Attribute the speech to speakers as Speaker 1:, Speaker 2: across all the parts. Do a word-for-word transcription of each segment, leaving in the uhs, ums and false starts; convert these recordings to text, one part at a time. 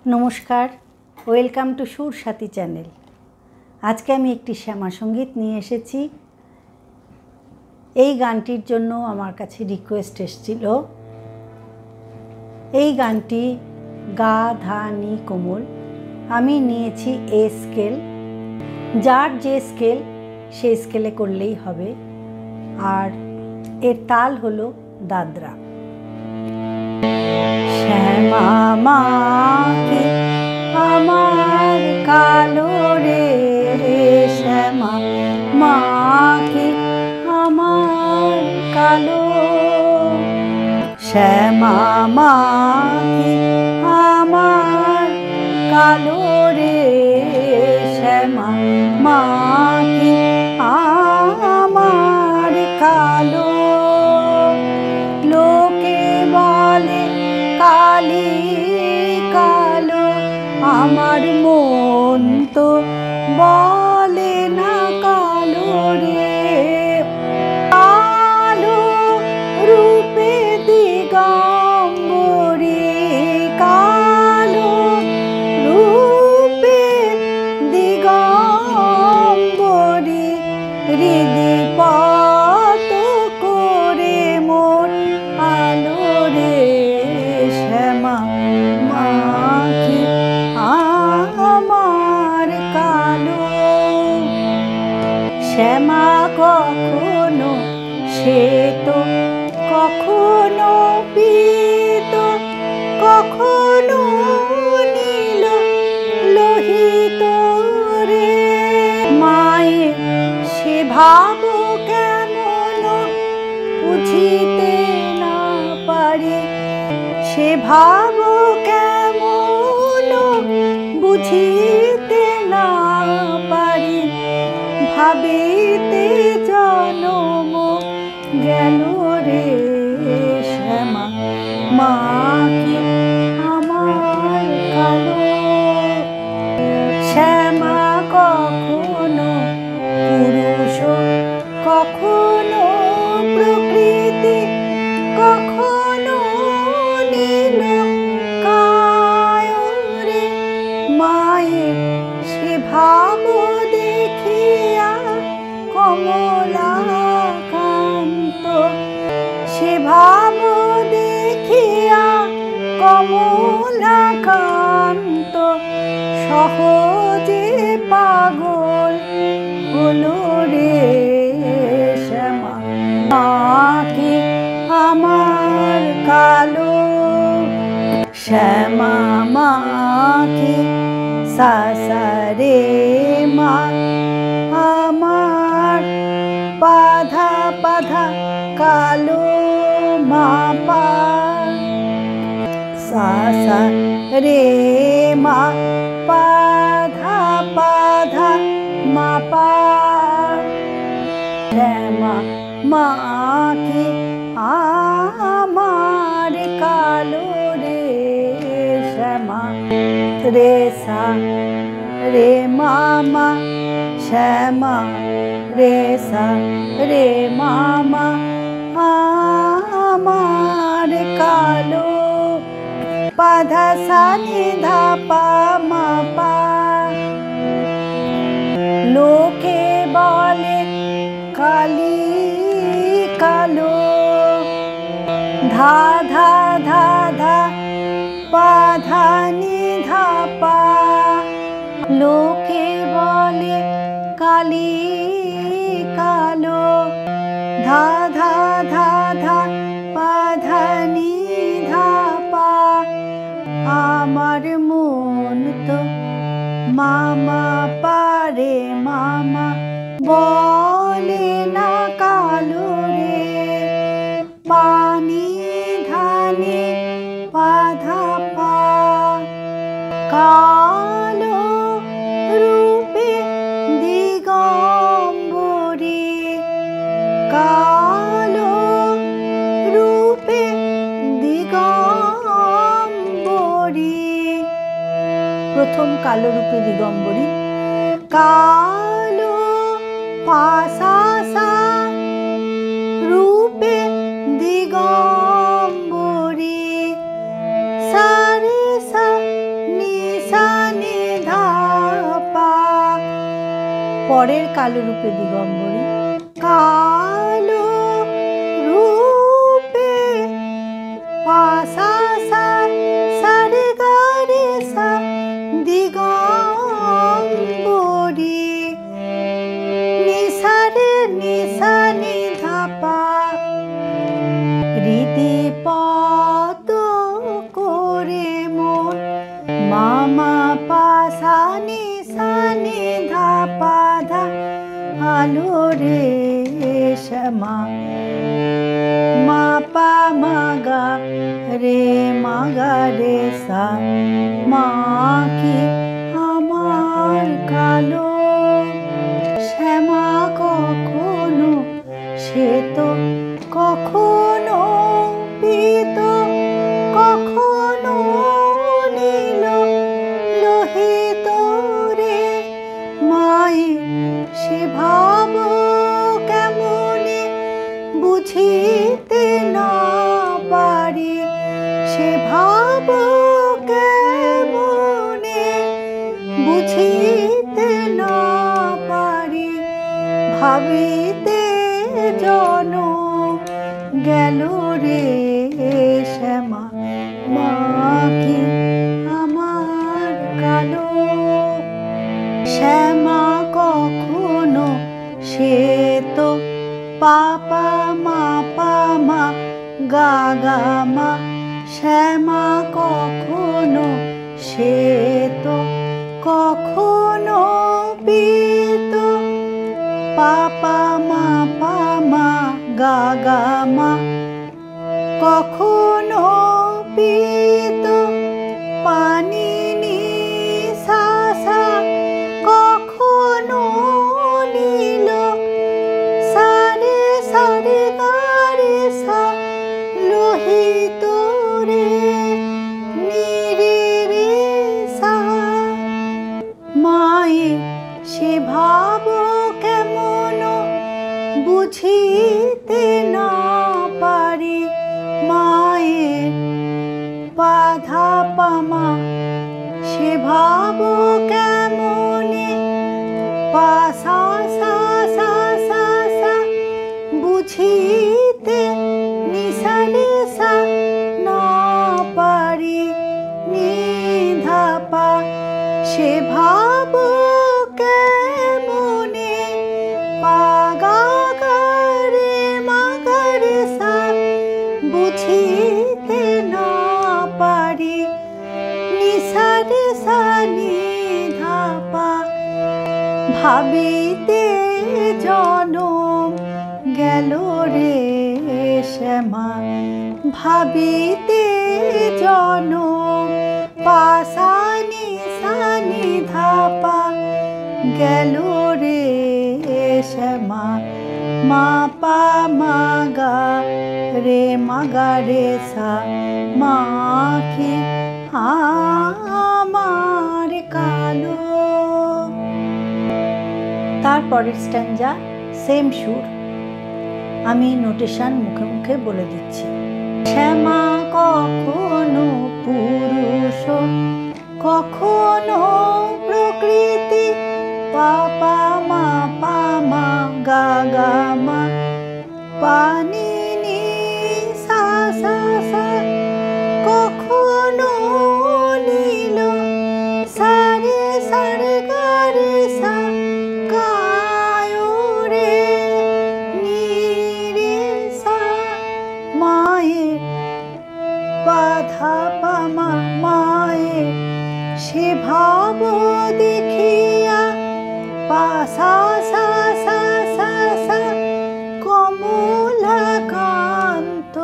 Speaker 1: नमस्कार, welcome to सुर साथी चैनल। आज के आमी एकटी श्यामा संगीत निये एसेछि। এই গানটির জন্য আমার কাছে রিকোয়েস্ট এসেছিল। এই গানটি গা ধা নি কোমল, আমি নিয়েছি এ স্কেল। যার যে স্কেল সেই স্কেলে করলেই হবে। আর এর তাল হলো দাদরা। শ্যামা মাকে আমার কালো রে, শ্যামা মাকে আমার কালো, শ্যামা মাকে আমার কালো রে, শ্যামা মাকে আমার কালো। লোকে বলে কালি কালো, আমার মন তো বলে না কালো রে। কালো রূপে দিগম্বরী, কালো রূপে দিগম্বরী, হৃদি পত করে মোর আলো রে, শ্যামা মাকে আমার কালো। শ্যামা কখনো শ্বেত, কখনো পীত, কখনো নীল লোহিত রে। মায়ের সে ভাব কেমন বুঝিতে না পারি, সে ভাব কেমন বুঝিতে না পারি, ভাবিতে জনম গেল রে, শ্যামা মাকে আমার কালো। শ্যামা কখনো পুরুষ, কখনো প্রকৃতি, কখনো নীল কায় রে। মায়ের সে ভাব দেখিয়া কমলাকান্ত, সে ভাব দেখিয়া কমলাকান্ত সহজে পাগল হলো রে, শ্যামা মাকে আমার কালো। শ্যামা মাকে সা সা রে মা আমার পাধা পাধা কালো মা পা, সা সা রে মা পাধা পাধা মা পা। শ্যামা মাকে আমার কালো রে, শ্যামা রে সা রে মামা, শ্যামা রে সা রে মামা আমার কালো। পাধা সা নি ধা পা মা পা। লোকে বলে কালি কালো, ধা ধা ধা ধা পা ধা নি ধা পা। লোকে বলে কালি কালো, ধা ধা ধা ধা পা ধা নি ধা পা। আমার মন তো মামা পারে মামা বলে না কালো রে। পানি ধানি পাধা পা, কালো রূপে দিগম্বরী, কালো রূপে দিগম্বরী। প্রথম কালো রূপে দিগম্বরী, কালো পাশা সা রূপে দিগম্বরী, সা রে সা নি পরের কালো রূপে দিগম্বরী। কালো রূপে পাসা সা সারে গা রে সা দিগম্বরী নিসা রে নিসা নি ধা পা হৃদে পদ করে মন মামা পাসা নি সা নি ধা পা ধা আলো রে শ্যামা মা পা মা গা রে মা গা রে সা মা কি আমার কালো শ্যামা কখনো সে তো কখনো পিত কখনো নীল লোহিত রে মায়ের সে ভাব কেমনে বুঝিতে না পারি সে ভাব কেমনে বুঝিতে না পারি ভাবিতে জনম গেল রে শ্যামা মা কি আমার কালো শ্যামা কখনো সে তো পাপা মা পা মা গা গা মা শ্যামা কখনো সে তো কখনো পিত পাপা মা পা মা গা গা মা কখনো পিত পানি নি সা সা কখনো নীল সারে সারে গা রে সা লোহিত রে নি রে রে সা মায়ের সে ভাব কেমন বুঝিতে না পারি মায়ের বাধা পামা সে ভাব কেমনে পাসা সা সা সা সা বুঝিতে নিসা রে সা না পারি নিধা পা সে ভাব কেমনে পা গা গা রে মা গা রে সা বুঝিতে না পারি নিসা রে সা নিধা পা ভাবিতে জনম গেল রে শ্যামা ভাবিতে জনম পাসা নিসা নিধা পা গেল রে শ্যামা মা পা মা গা রে মা গা রে সা মা কি আমার কালো। তারপরের স্ট্যাঞ্জা সেম সুর, আমি নোটেশন মুখে মুখে বলে দিচ্ছি। শ্যামা কখনো পুরুষ কখনো প্রকৃতি পাপা মা পা মা গা গা মা পানি নি সা সা সা কখনো নীল সারে সারে গা রে সা কায়ো রে নি রে সা মায়ের বাধা পামা মায়ের সে ভাব দেখিয়া পাসা সা সা সা সা কমলাকান্ত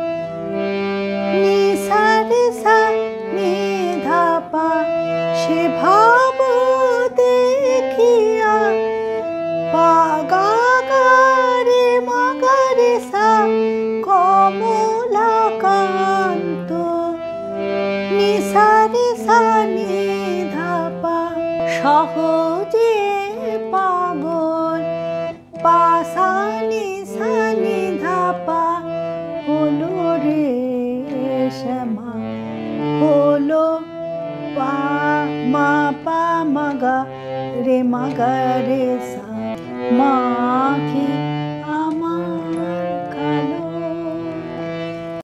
Speaker 1: নিসা রে সা নিধা পা সে ভাব দেখিয়া পা গা গা রে মা গা রে সা কমলাকান্ত নিসা রে সা নিধা পা সহজে পাগল পাসা নিসা নিধা পা হলো রে শ্যামা হলো পা মা পা মা গা রে মা গা রে সা।